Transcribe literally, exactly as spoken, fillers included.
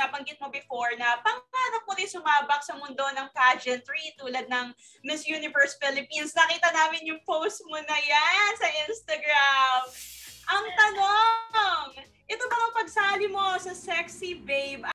binabanggit mo before na pangarap mo rin sumabak sa mundo ng pageantry tulad ng Miss Universe Philippines. Nakita namin yung post mo na yan sa Instagram. Ang tanong, ito bang pagsali mo sa Sexy Babe